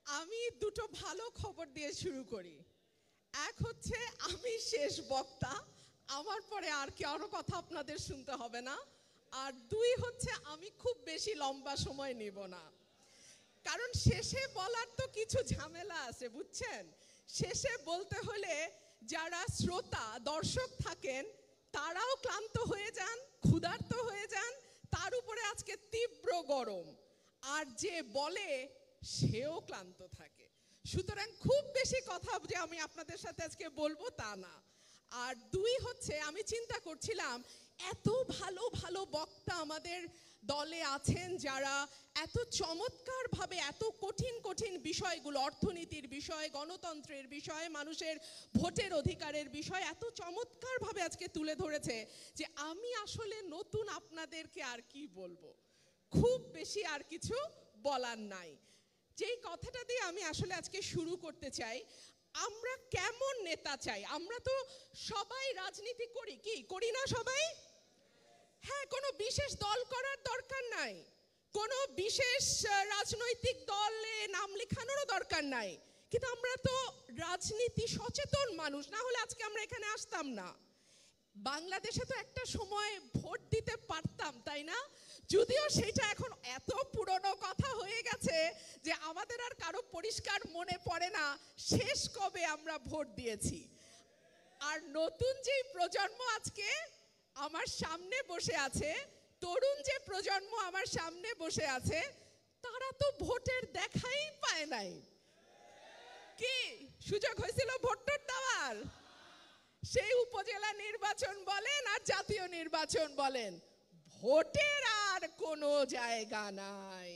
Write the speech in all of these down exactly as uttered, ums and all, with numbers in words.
আমি দুটো ভালো খবর দিয়ে শুরু করি। এক হচ্ছে আমি শেষ বক্তা, আমার পরে আর কারো কথা আপনাদের শুনতে হবে না। আর দুই হচ্ছে আমি খুব বেশি লম্বা সময় নেব না, কারণ শেষে বলার তো কিছু ঝামেলা আছে, বুঝছেন। শেষে বলতে হলে যারা শ্রোতা দর্শক থাকেন তারাও ক্লান্ত হয়ে যান, ক্ষুধার্ত হয়ে যান, তার উপরে আজকে তীব্র গরম, আর যে বলে সেও ক্লান্ত থাকে। সুতরাং খুব বেশি কথা যে আমি আপনাদের সাথে আজকে বলবো তা না। আর দুই হচ্ছে আমি চিন্তা করছিলাম এত ভালো ভালো বক্তা আমাদের দলে আছেন যারা এত চমৎকারভাবে এত কঠিন কঠিন বিষয়গুলো, অর্থনীতির বিষয়, গণতন্ত্রের বিষয়, মানুষের ভোটের অধিকারের বিষয় এত চমৎকারভাবে আজকে তুলে ধরেছে যে আমি আসলে নতুন আপনাদেরকে আর কি বলবো, খুব বেশি আর কিছু বলার নাই। যেই কথাটা দিয়ে আমি আসলে আজকে শুরু করতে চাই, আমরা কেমন নেতা চাই? আমরা তো সবাই রাজনীতি করি, কি করি না সবাই? হ্যাঁ, কোনো বিশেষ দল করার দরকার নাই, কোনো বিশেষ রাজনৈতিক দলে নাম লেখানোরও দরকার নাই, কিন্তু আমরা তো রাজনীতি সচেতন মানুষ, না হলে আজকে আমরা এখানে আসতাম না। বাংলাদেশে তো একটা সময় ভোট দিতে পারতাম, তাই না? যদিও সেটা এখন এত পুরনো কথা হয়ে গেছে যে আমাদের আর কারো পরিষ্কার মনে পড়ে না শেষ কবে আমরা ভোট দিয়েছি। আর নতুন যে প্রজন্ম আজকে আমার সামনে বসে আছে, তরুণ যে প্রজন্ম আমার সামনে বসে আছে, তারা তো ভোটের দেখাই পায় নাই। কি সুযোগ হয়েছিল ভোট দেওয়ার? সেই উপজেলা নির্বাচন বলেন আর জাতীয় নির্বাচন বলেন, ভোটের আর কোনো জায়গা নাই।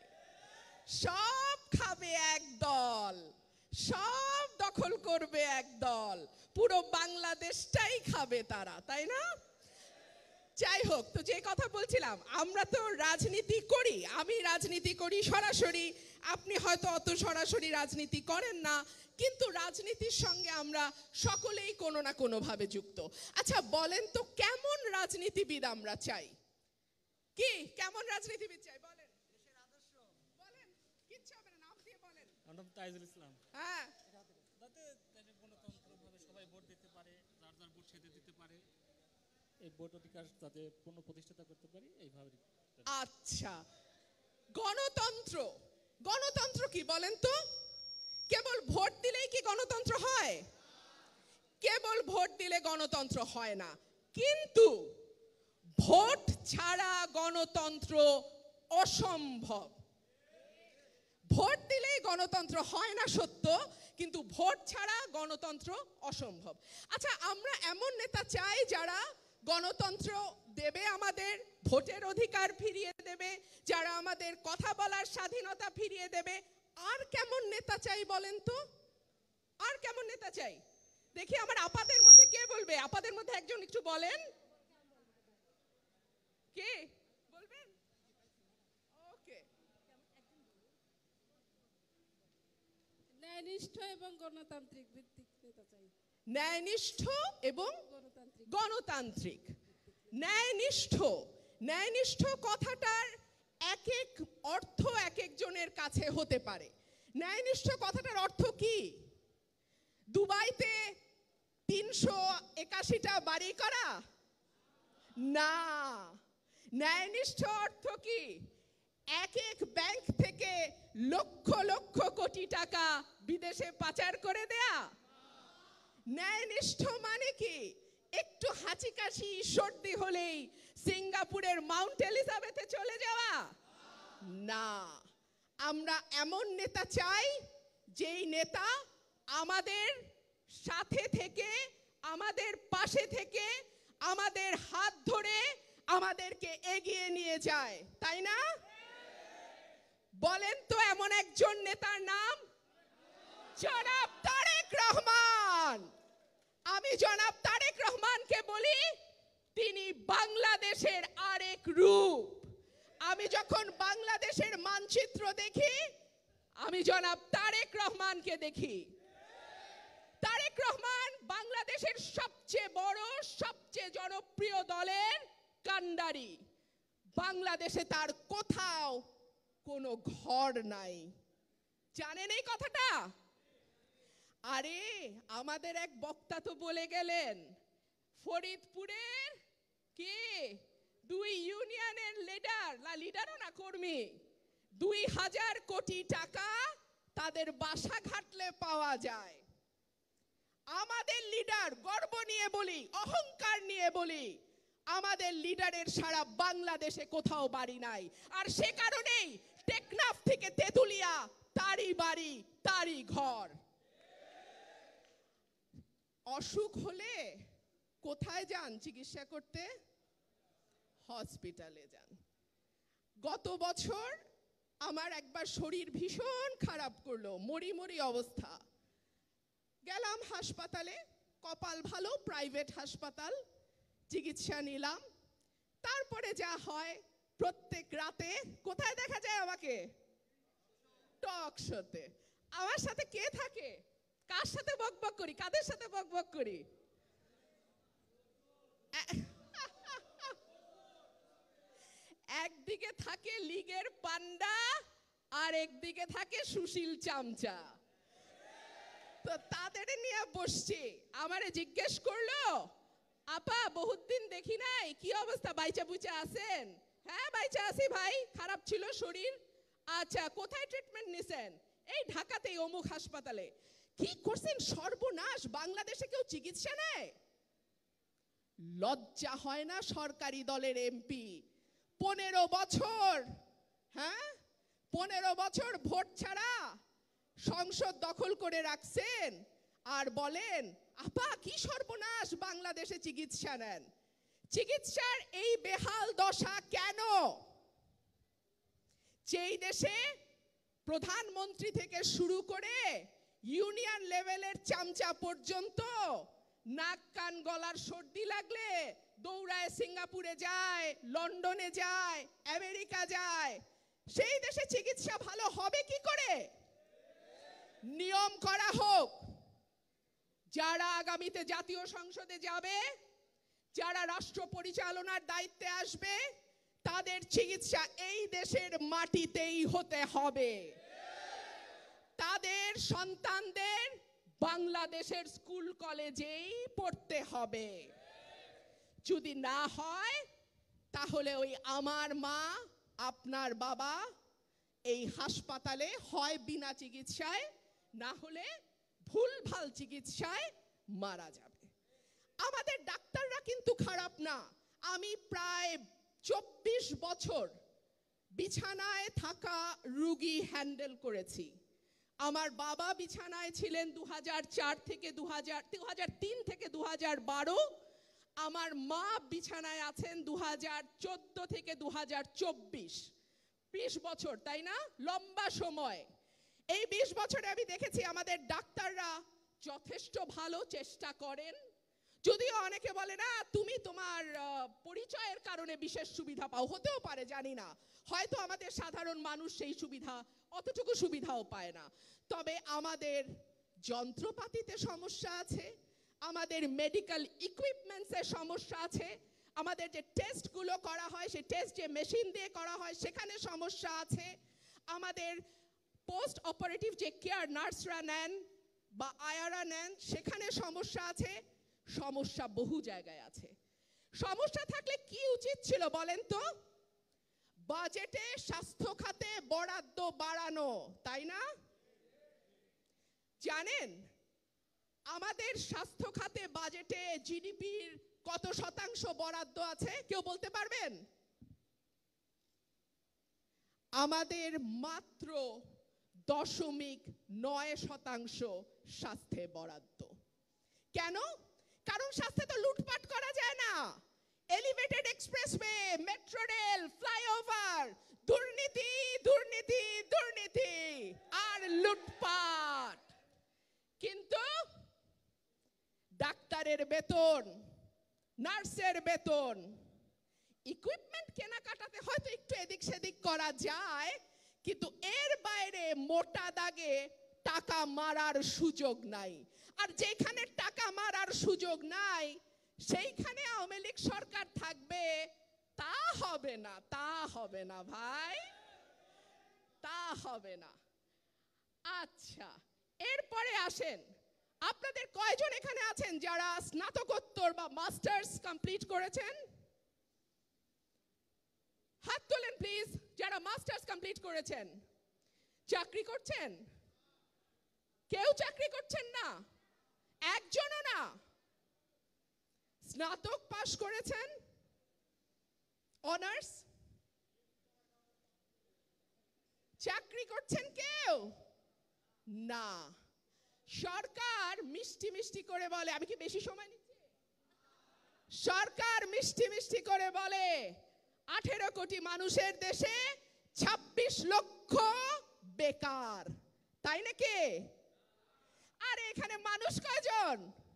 সব খাবে এক দল, সব দখল করবে এক দল, পুরো বাংলাদেশটাই খাবে তারা, তাই না? যাই হোক, তো যে কথা বলছিলাম, আমরা তো রাজনীতি করি, আমি রাজনীতি করি সরাসরি, আপনি হয়তো অত সরাসরি রাজনীতি করেন না, কিন্তু রাজনীতির সঙ্গে আমরা সকলেই কোনো না কোনো ভাবে যুক্ত। আচ্ছা বলেন তো, কেমন রাজনীতিবিদ আমরা চাই? কি কেমন রাজনীতিবিদ চাই বলেন? দেশের আদর্শ বলেন, কিচ্ছু হবে না, নাম দিয়ে বলেন। নাম তাইজুল ইসলাম। হ্যাঁ, যাতে দেশে গণতন্ত্রভাবে সবাই ভোট দিতে পারে, যার যার ভোট সেটা দিতে পারে, এই ভোট অধিকার যাতে পূর্ণ প্রতিষ্ঠাতা করতে পারি এইভাবে। আচ্ছা, গণতন্ত্র, গণতন্ত্র কি বলেন তো? কেবল ভোট দিলেই কি গণতন্ত্র হয়? কেবল ভোট দিলে গণতন্ত্র হয় না, কিন্তু ভোট ছাড়া গণতন্ত্র অসম্ভব। ভোট দিলেই গণতন্ত্র হয় না সত্য, কিন্তু ভোট ছাড়া গণতন্ত্র অসম্ভব। আচ্ছা, আমরা এমন নেতা চাই যারা গণতন্ত্র দেবে, আমাদের ভোটের অধিকার ফিরিয়ে দেবে, যারা আমাদের কথা বলার স্বাধীনতা ফিরিয়ে দেবে। আর কেমন নেতা চাই বলেন তো? আর কেমন নেতা চাই দেখি? আমার আপাদের মধ্যে কে বলবে? আপাদের মধ্যে একজন একটু বলেন। কে বলবেন? ওকে। ন্যায়নিষ্ঠ এবং গণতান্ত্রিক ভিত্তিক নেতা চাই। ন্যায়নিষ্ঠ এবং গণতান্ত্রিক। ন্যায়নিষ্ঠ, ন্যায়নিষ্ঠ কথাটার এক এক অর্থ এক একজনের কাছে হতে পারে। ন্যায়নিষ্ঠ কথাটার অর্থ কি? দুবাইতে তিনশো একাশিটা বাড়ি করা না। ন্যায়নিষ্ঠ অর্থ কি? এক এক ব্যাংক থেকে লক্ষ লক্ষ কোটি টাকা বিদেশে পাচার করে দেয়া। ন্যায়নিষ্ঠ মানে কি? একটু হাঁচি কাশি সর্দি হলেই সিঙ্গাপুরের মাউন্ট এলিজাবেথে চলে যাওয়া না। আমরা এমন নেতা চাই যেই নেতা আমাদের সাথে থেকে, আমাদের পাশে থেকে, আমাদের হাত ধরে আমাদেরকে এগিয়ে নিয়ে যায়, তাই না? বলেন তো এমন একজন নেতার নাম? জনাব তারেক রহমান। আমি জনাব তারেক রহমানকে বলি তিনি বাংলাদেশের আরেক রূপ। আমি যখন বাংলাদেশের মানচিত্র দেখি, আমি জনাব তারেক রহমানকে দেখি। তারেক রহমান বাংলাদেশের সবচেয়ে বড়, সবচেয়ে জনপ্রিয় দলের কান্ডারি। বাংলাদেশে তার কোথাও কোনো ঘর নাই, জানেন এই কথাটা? আরে আমাদের এক বক্তা তো বলে গেলেন ফরিদপুরের কে দুই ইউনিয়নের লিডার, না লিডারও না কর্মী, দুই হাজার কোটি টাকা তাদের বাসা ঘাটলে পাওয়া যায়। আমাদের লিডার, গর্ব নিয়ে বলি, অহংকার নিয়ে বলি, আমাদের লিডারের সারা বাংলাদেশে কোথাও বাড়ি নাই। আর সে কারণেই টেকনাফ থেকে তেতুলিয়া তারই বাড়ি তারই ঘর। অসুখ হলে কোথায় যান চিকিৎসা করতে? হসপিটালে যান। গত বছর আমার একবার শরীর ভীষণ খারাপ করলো, মরি মরি অবস্থা। গেলাম হাসপাতালে, কপাল ভালো প্রাইভেট হাসপাতাল, চিকিৎসা নিলাম। তারপরে যা হয়, প্রত্যেক রাতে কোথায় দেখা যায় আমাকে? টক শোতে। আমার সাথে কে থাকে? কার সাথে বকবক করি? কাদের সাথে বকবক করি? একদিকে থাকে লীগের পান্ডা, আর একদিকে থাকে সুশীল চামচা। তো তাদের নিয়ে বসছি। আমারে জিজ্ঞেস করলো, আপা বহুত দিন দেখি নাই, কি অবস্থা, বাইচা বুচা আছেন? হ্যাঁ বাইচা আছি ভাই, খারাপ ছিল শরীর। আচ্ছা কোথায় ট্রিটমেন্ট নিছেন? এই ঢাকাতেই অমুক হাসপাতালে। কি করছেন সর্বনাশ, বাংলাদেশে কেউ চিকিৎসা নেয়? লজ্জা হয় না সরকারি দলের এমপি? পনেরো বছর, হ্যাঁ পনেরো বছর ভোট ছাড়া সংসদ দখল করে রাখছেন, আর বলেন আপা কি সর্বনাশ, বাংলাদেশে চিকিৎসা নেন। চিকিৎসার এই বেহাল দশা কেন? যেই দেশে প্রধানমন্ত্রী থেকে শুরু করে ইউনিয়ন লেভেলের চামচা পর্যন্ত নাক কান গলার সর্দি লাগলে দৌড়ায় সিঙ্গাপুরে যায়, লন্ডনে যায়, আমেরিকা যায়, সেই দেশে চিকিৎসা ভালো হবে কি করে? নিয়ম করা হোক, যারা আগামীতে জাতীয় সংসদে যাবে, যারা রাষ্ট্র পরিচালনার দায়িত্বে আসবে, তাদের চিকিৎসা এই দেশের মাটিতেই হতে হবে। তাদের সন্তানদের বাংলাদেশের স্কুল কলেজেই পড়তে হবে। যদি না হয় তাহলে ওই আমার মা, আপনার বাবা এই হাসপাতালে হয় বিনা চিকিৎসায়, না হলে ভুলভাল চিকিৎসায় মারা যাবে। আমাদের ডাক্তাররা কিন্তু খারাপ না। আমি প্রায় চব্বিশ বছর বিছানায় থাকা রোগী হ্যান্ডেল করেছি। আমার বাবা বিছানায় ছিলেন দু হাজার চার থেকে দু হাজার তিন থেকে দু হাজার বারো। আমার মা বিছানায় আছেন দু হাজার চোদ্দ থেকে দু হাজার চব্বিশ। বিশ বছর, তাই না? লম্বা সময়। এই বিশ বছরে আমি দেখেছি আমাদের ডাক্তাররা যথেষ্ট ভালো চেষ্টা করেন। যদিও অনেকে বলে না তুমি তোমার পরিচয়ের কারণে বিশেষ সুবিধা পাও, হতেও পারে, জানি না, হয়তো আমাদের সাধারণ মানুষ সেই সুবিধা অতটুকু সুবিধাও পায় না। তবে আমাদের যন্ত্রপাতিতে সমস্যা আছে, আমাদের মেডিকেল ইকুইপমেন্টসের সমস্যা আছে, আমাদের যে টেস্টগুলো করা হয় সেই টেস্ট যে মেশিন দিয়ে করা হয় সেখানে সমস্যা আছে, আমাদের পোস্ট অপারেটিভ যে কেয়ার নার্সরা নেন বা আয়ারা নেন সেখানে সমস্যা আছে। সমস্যা বহু জায়গায় আছে। সমস্যা থাকলে কি উচিত ছিল বলেন তো? বাজেটে স্বাস্থ্য খাতে বরাদ্দ বাড়ানো, তাই না? জানেন আমাদের স্বাস্থ্য খাতে বাজেটে জিডিপির কত শতাংশ বরাদ্দ আছে? কেউ বলতে পারবেন? আমাদের মাত্র দশমিক নয় শতাংশ স্বাস্থ্যে বরাদ্দ। কেন? কারণ স্বাস্থ্যে তো লুটপাট করা যায় না। Elevated expressway, metro rail, flyover, দুর্নীতি দুর্নীতি দুর্নীতি আর লুটপাট। কিন্তু ডাক্তারের বেতন, নার্সের বেতন, ইকুইপমেন্ট কেনাকাটাতে হয়তো একটু এদিক সেদিক করা যায়, কিন্তু এর বাইরে মোটা দাগে টাকা মারার সুযোগ নাই। আর যেখানে টাকা মারার সুযোগ নাই সেইখানে আওয়ামী লীগ সরকার থাকবে, তা হবে না, তা হবে না ভাই, তা হবে না। আচ্ছা, এরপরে আসেন, আপনাদের কয়জন এখানে আছেন যারা স্নাতকোত্তর বা মাস্টার্স কমপ্লিট করেছেন? হাত তোলেন প্লিজ, যারা মাস্টার্স কমপ্লিট করেছেন। চাকরি করছেন? কেউ চাকরি করছেন না? একজনও না? স্নাতক পাশ করেছেন? অনার্স? চাকরি করছেন কেউ? না। সরকার মিষ্টি মিষ্টি করে বলে, আমি কি বেশি সময় নিচ্ছি? সরকার মিষ্টি মিষ্টি করে বলে আঠেরো কোটি মানুষের দেশে ছাব্বিশ লক্ষ বেকার, তাই নাকি? আরে এখানে মানুষ কয়জন?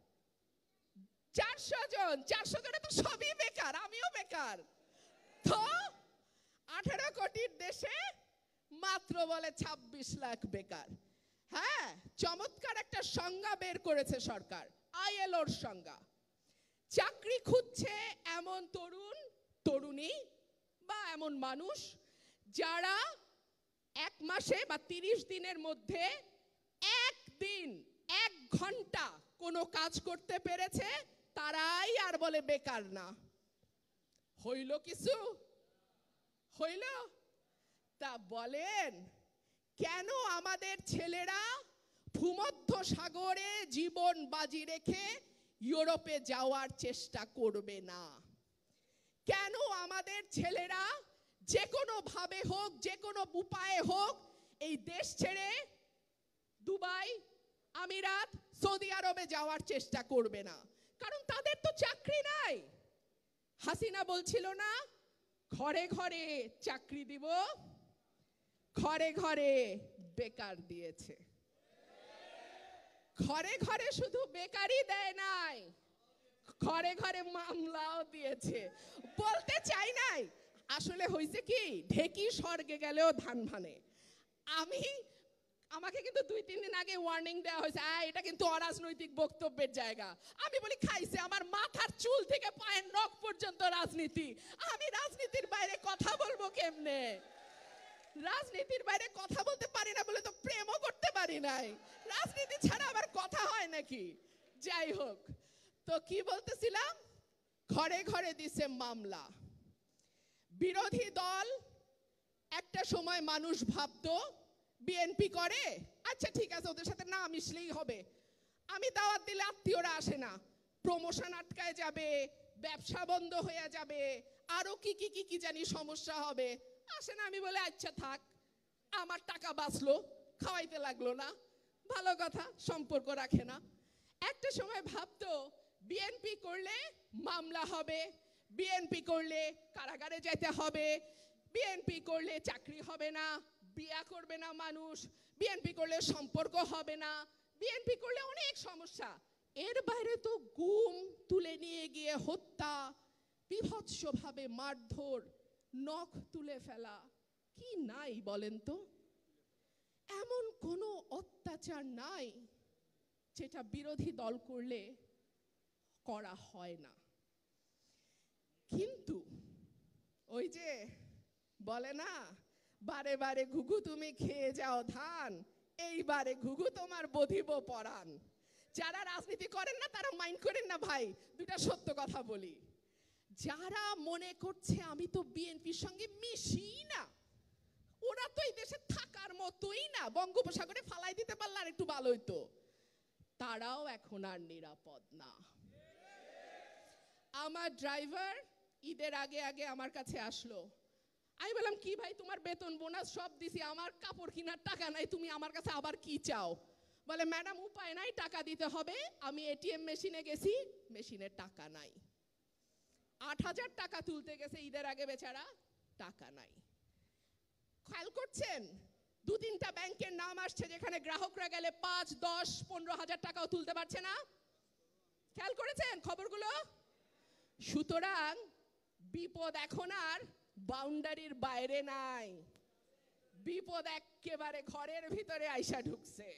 চারশো জন। চারশো জনে তো সবই বেকার, আমিও বেকার। তো আঠেরো কোটির দেশে মাত্র বলে ছাব্বিশ লাখ বেকার। হ্যাঁ, চমৎকার একটা সংজ্ঞা বের করেছে সরকার, আইএলওর সংজ্ঞা। চাকরি খুঁজছে এমন তরুণ তরুণী বা এমন মানুষ যারা এক মাসে বা তিরিশ দিনের মধ্যে একদিন এক ঘন্টা কোনো কাজ করতে পেরেছে, তারাই আর বলে বেকার না। হইল কিছু? হইল? তা বলেন কেন আমাদের ছেলেরা ভূমধ্য সাগরে জীবন বাজি রেখে ইউরোপে যাওয়ার চেষ্টা করবে না? কেন আমাদের ছেলেরা যে কোনো ভাবে হোক, যে কোনো উপায়ে হোক এই দেশ ছেড়ে দুবাই, আমিরাত, সৌদি আরবে যাওয়ার চেষ্টা করবে না? কারণ তাদের তো চাকরি নাই। হাসিনা বলছিল না ঘরে ঘরে চাকরি দিব, ঘরে ঘরে বেকার দিয়েছে। ঘরে ঘরে শুধু বেকারই দেয় নাই, ঘরে ঘরে মামলাও দিয়েছে। বলতে চাই নাই, আসলে হয়েছে কি, ঢেকি স্বর্গে গেলেও ধান ভানে। আমি আমাকে কিন্তু দুই তিন দিন আগে ওয়ার্নিং দেওয়া হয়েছে, এটা কিন্তু অরাজনৈতিক বক্তব্যের জায়গা। আমি বলি খাইছে, আমার মাথার চুল থেকে পায়ের নখ পর্যন্ত রাজনীতি। আমি রাজনীতির বাইরে কথা বলবো কেমনে? রাজনীতির বাইরে কথা বলতে পারি না বলে তো প্রেমও করতে পারি নাই। রাজনীতি ছাড়া আবার কথা হয় নাকি? যাই হোক, তো কি বলতেছিলাম, ঘরে ঘরে দিছে মামলা। বিরোধী দল একটা সময় মানুষ ভাবতো বিএনপি করে, আচ্ছা ঠিক আছে ওদের সাথে না মিশলেই হবে। আমি দাওয়াত দিলে আত্মীয়রা আসে না, প্রমোশন আটকায় যাবে, ব্যবসা বন্ধ হয়ে যাবে, আরো কি কি কি কি জানি সমস্যা হবে, আসে না। আমি বলে আচ্ছা থাক, আমার টাকা বাঁচলো, খাওয়াইতে লাগলো না, ভালো কথা, সম্পর্ক রাখে না। একটা সময় ভাবতো বিএনপি করলে মামলা হবে, বিএনপি করলে কারাগারে যেতে হবে, বিএনপি করলে চাকরি হবে না, বিয়া করবে না মানুষ, বিএনপি করলে সম্পর্ক হবে না, বিএনপি করলে অনেক সমস্যা। এর বাইরে তো গুম, তুলে নিয়ে গিয়ে হত্যা, বিভৎসভাবে মারধর, নখ তুলে ফেলা, কি নাই বলেন তো? এমন কোনো অত্যাচার নাই যেটা বিরোধী দল করলে করা হয় না। কিন্তু ওই যে বলে না, বারে বারে ঘুঘু তুমি খেয়ে যাও ধান, এইবারে ঘুঘু তোমার বধিব পরাণ। যারা রাজনীতি করেন না তারা মাইন্ড করেন না ভাই, দুটা সত্য কথা বলি। যারা মনে করছে আমি তো বিএনপির সঙ্গে মিশি না, ওরা তো এই দেশে থাকার মতোই না, বঙ্গোপসাগরে ফালাই দিতে পারলে আর একটু ভালো হইতো, তারাও এখন আর নিরাপদ না। আমার ড্রাইভার ঈদের আগে আগে আমার কাছে আসলো। আমি বললাম কি ভাই, তোমার বেতন বোনাস সব দিছি, আমার কাপড় কেনার টাকা নাই, তুমি আমার কাছে আবার কি চাও? বলে ম্যাডাম উপায় নাই, টাকা দিতে হবে। আমি এটিএম মেশিনে গেছি, মেশিনে টাকা নাই। আট হাজার টাকা তুলতে গেছে ঈদের আগে, বেচারা টাকা নাই। খেয়াল করছেন, দু তিনটা ব্যাংকের নাম আসছে যেখানে গ্রাহকরা গেলে পাঁচ দশ পনেরো হাজার টাকাও তুলতে পারছে না। খেয়াল করেছেন খবরগুলো? সুতরাং বিপদ এখন আর বাউন্ডারির বাইরে নাই, বিপদ একেবারে ঘরের ভিতরে আইসা ঢুকছে।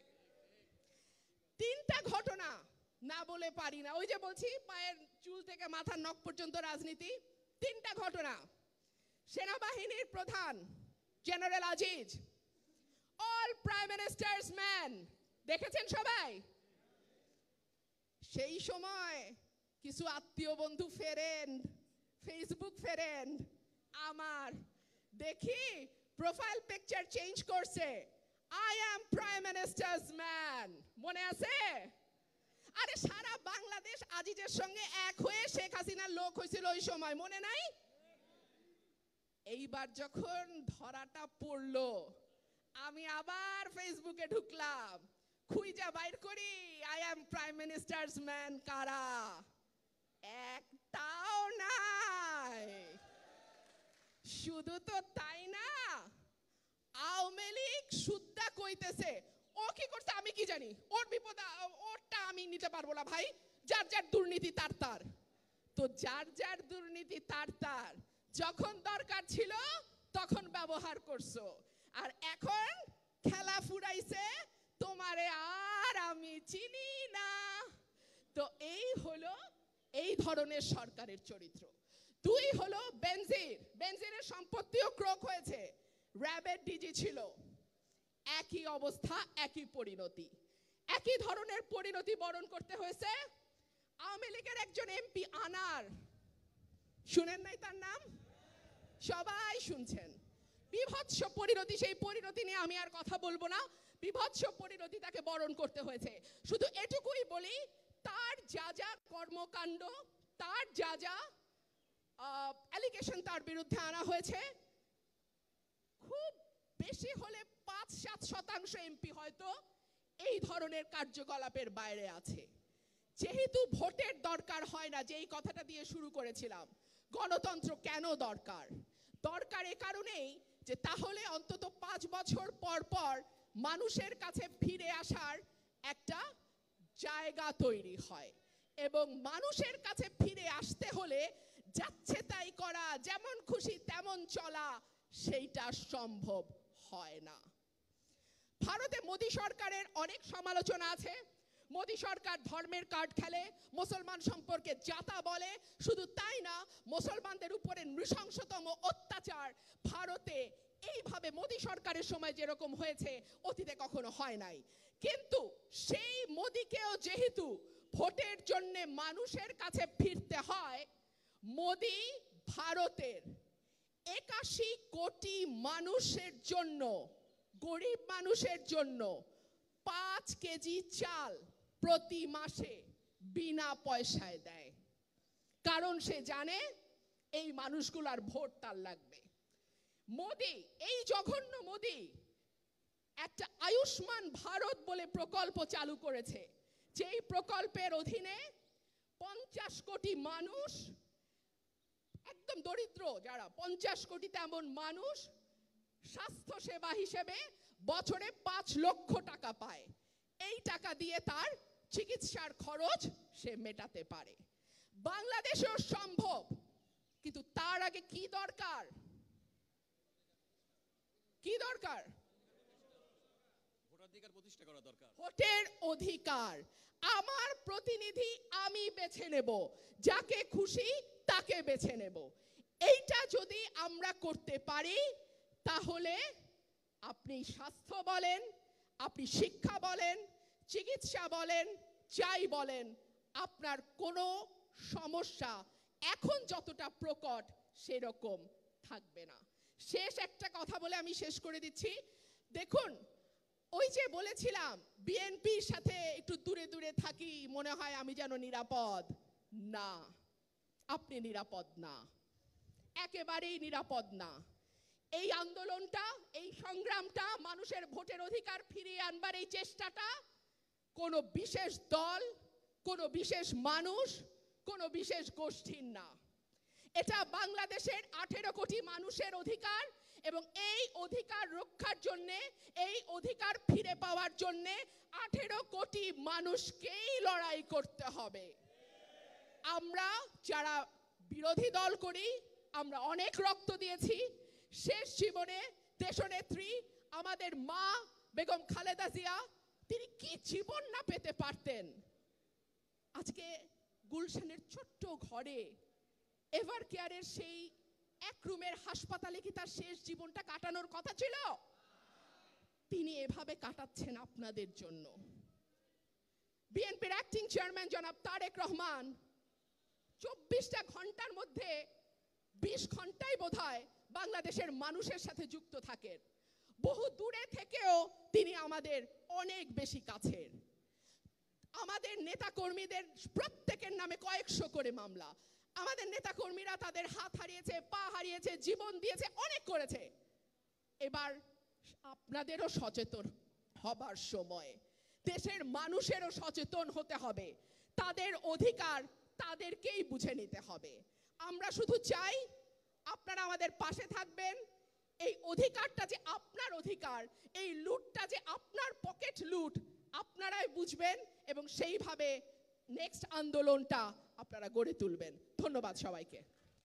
তিনটা ঘটনা না বলে পারি না, ওই যে বলছি পায়ের চুল থেকে মাথার নখ পর্যন্ত রাজনীতি। তিনটা ঘটনা। সেনাবাহিনীর প্রধান general Aziz all all prime ministers man. দেখেছেন সবাই? সেই সময় কিছু আত্মীয় বন্ধু ফ্রেন্ড, ফেসবুক ফ্রেন্ড আমার দেখি প্রোফাইল পিকচার চেঞ্জ করছে, I am prime ministers man. মনে আছে? আরে সারা বাংলাদেশ আজিজের সঙ্গে এক হয়ে শেখ হাসিনার লোক হয়েছিল ওই সময়, মনে নাই? এইবার যখন ধরাটা পড়লো, আমি আবার ফেসবুকে ঢুকলাম, খুঁজা বাইর করি I am prime ministers man কারা। একটাও নাই। শুধু তো তাই না, আওয়ামী লীগ সুদ্ধা কইতেছে ও কি করছে আমি কি জানি, ওর বিপদ ওরটা আমি নিতে পারবো না ভাই, যার যার দুর্নীতি তার তার। তো যার যার দুর্নীতি তার তার, যখন দরকার ছিল তখন ব্যবহার করছো, আর এখন খেলা ফুরাইছে তোমারে আর আমি চিনি না। তো এই হলো এই ধরনের সরকারের চরিত্র। দুই হলো বেনজির। বেনজিরের সম্পত্তিও ক্রোক হয়েছে, র্যাবের ডিজি ছিল, একই অবস্থা একই পরিণতি, একই ধরনের পরিণতি বরণ করতে হয়েছে। আওয়ামী লীগের একজন এমপি আনার, শুনেন নাই তার নাম? সবাই শুনছেন। বিভৎস পরিণতি, সেই পরিণতি নিয়ে আমি আর কথা বলবো না, বিভৎস পরিণতি তাকে বরণ করতে হয়েছে। শুধু এটুকুই বলি, তার যা যা কর্মকাণ্ড, তার যা যা অ্যালিগেশন তার বিরুদ্ধে আনা হয়েছে, খুব বেশি হলে পাঁচ সাত শতাংশ এমপি হয়তো এই ধরনের কার্যকলাপের বাইরে আছে। যেহেতু ভোটের দরকার হয় না, যেই কথাটা দিয়ে শুরু করেছিলাম, গণতন্ত্র কেন দরকার? দরকার এ কারণেই যে তাহলে অন্তত পাঁচ বছর পর পর মানুষের কাছে ফিরে আসার একটা জায়গা তৈরি হয়, এবং মানুষের কাছে ফিরে আসতে হলে যাচ্ছে তাই করা, যেমন খুশি তেমন চলা, সেইটা সম্ভব হয় না। ভারতে মোদী সরকারের অনেক সমালোচনা আছে। মোদী সরকার ধর্মের কার্ড খেলে, মুসলমান সম্পর্কে জাতা বলে, শুধু তাই না, মুসলমানদের উপরে নৃশংসতম অত্যাচার ভারতে এইভাবে মোদী সরকারের সময় যেরকম হয়েছে অতীতে কখনো হয় নাই। কিন্তু সেই মোদীকেও যেহেতু ভোটের জন্য মানুষের কাছে ফিরতে হয়, মোদী ভারতের একাশি কোটি মানুষের জন্য, গরিব মানুষের জন্য পাঁচ কেজি চাল প্রতি মাসে বিনা পয়সায় দেয়, কারণ সে জানে এই মানুষগুলার ভোট তার লাগবে। মোদী, এই জঘন্য মোদী একটা আয়ুষ্মান ভারত বলে প্রকল্প চালু করেছে, যেই প্রকল্পের অধীনে পঞ্চাশ কোটি মানুষ, একদম দরিদ্র যারা, পঞ্চাশ কোটি তেমন মানুষ স্বাস্থ্য সেবা হিসেবে বছরে পাঁচ লক্ষ টাকা পায়। এই টাকা দিয়ে তার চিকিৎসার খরচ সে মেটাতে পারে। বাংলাদেশেও সম্ভব, কিন্তু তার আগে কি দরকার? কি দরকার? ভোটাধিকার প্রতিষ্ঠা করা দরকার। ভোটের অধিকার। আমার প্রতিনিধি আমি বেছে নেব, যাকে খুশি তাকে বেছে নেব। এইটা যদি আমরা করতে পারি, তাহলে আপনি স্বাস্থ্য বলেন, আপনি শিক্ষা বলেন, চিকিৎসা বলেন, যাই বলেন, আপনার কোনো সমস্যা এখন যতটা প্রকট সেরকম থাকবে না। শেষ একটা কথা বলে আমি শেষ করে দিচ্ছি। দেখুন, ওই যে বলেছিলাম বিএনপির সাথে একটু দূরে দূরে থাকি, মনে হয় আমি যেন নিরাপদ। না, আপনি নিরাপদ না, একেবারেই নিরাপদ না। এই আন্দোলনটা, এই সংগ্রামটা, মানুষের ভোটের অধিকার ফিরিয়ে আনবার এই চেষ্টাটা কোনো বিশেষ দল, কোনো বিশেষ মানুষ, কোনো বিশেষ গোষ্ঠীর না। এটা বাংলাদেশের আঠেরো কোটি মানুষের অধিকার, এবং এই অধিকার রক্ষার জন্য, এই অধিকার ফিরে পাওয়ার জন্য আঠেরো কোটি মানুষকেই লড়াই করতে হবে। আমরা যারা বিরোধী দল করি, আমরা অনেক রক্ত দিয়েছি। শেষ জীবনে দেশনেত্রী আমাদের মা বেগম খালেদা জিয়া, তিনি কি জীবন না পেতে পারতেন। আজকে গুলশানের ছোট্ট ঘরে এভার কেয়ারের সেই এক রুমের হাসপাতালে কি তার শেষ জীবনটা কাটানোর কথা ছিল? তিনি এভাবে কাটাচ্ছেন আপনাদের জন্য। বিএনপির অ্যাক্টিং চেয়ারম্যান জনাব তারেক রহমান চব্বিশটা ঘন্টার মধ্যে বিশ ঘন্টাই বোধহয় বাংলাদেশের মানুষের সাথে যুক্ত থাকেন। বহু দূরে থেকেও তিনি আমাদের অনেক বেশি কাছের। আমাদের নেতা কর্মীদের প্রত্যেকের নামে কয়েকশো করে মামলা। আমাদের নেতা কর্মীরা তাদের হাত হারিয়েছে, পা হারিয়েছে, জীবন দিয়েছে, অনেক করেছে। এবার আপনাদেরও সচেতন হবার সময়, দেশের মানুষেরও সচেতন হতে হবে। তাদের অধিকার তাদেরকেই বুঝে নিতে হবে। আমরা শুধু চাই আপনারা আমাদের পাশে থাকবেন। এই অধিকারটা যে আপনার অধিকার, এই লুটটা যে আপনার পকেট লুট, আপনারাই বুঝবেন এবং সেইভাবে নেক্সট আন্দোলনটা আপনারা গড়ে তুলবেন। ধন্যবাদ সবাইকে।